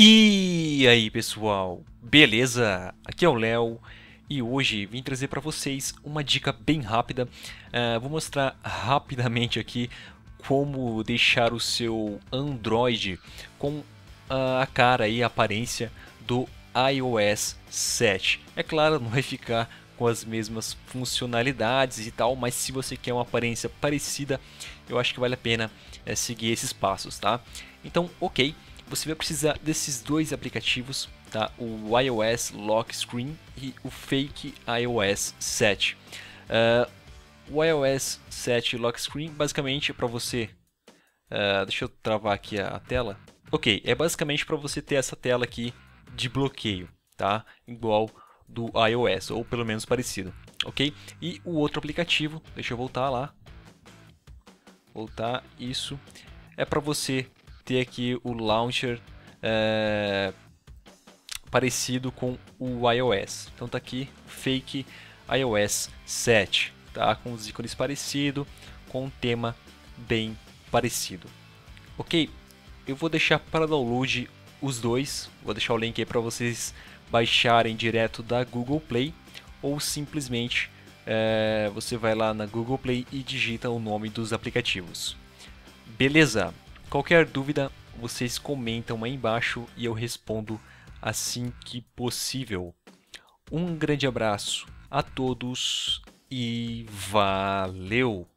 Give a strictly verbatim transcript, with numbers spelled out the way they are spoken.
E aí pessoal, beleza? Aqui é o Léo e hoje vim trazer para vocês uma dica bem rápida. Uh, vou mostrar rapidamente aqui como deixar o seu Android com a cara e a aparência do i O S sete. É claro, não vai ficar com as mesmas funcionalidades e tal, mas se você quer uma aparência parecida, eu acho que vale a pena é, seguir esses passos, tá? Então, ok. Você vai precisar desses dois aplicativos, tá? O iOS Lock Screen e o Fake i O S sete. Uh, o i O S sete Lock Screen basicamente é para você... Uh, deixa eu travar aqui a, a tela. Ok, é basicamente para você ter essa tela aqui de bloqueio, tá? Igual do iOS, ou pelo menos parecido, ok? E o outro aplicativo, deixa eu voltar lá. Voltar, isso. É para você ter aqui o launcher é, parecido com o iOS. Então tá aqui Fake i O S sete, tá? Com os ícones parecidos, com um tema bem parecido. Ok, eu vou deixar para download os dois, vou deixar o link aí para vocês baixarem direto da Google Play ou simplesmente é, você vai lá na Google Play e digita o nome dos aplicativos. Beleza? Qualquer dúvida, vocês comentam aí embaixo e eu respondo assim que possível. Um grande abraço a todos e valeu!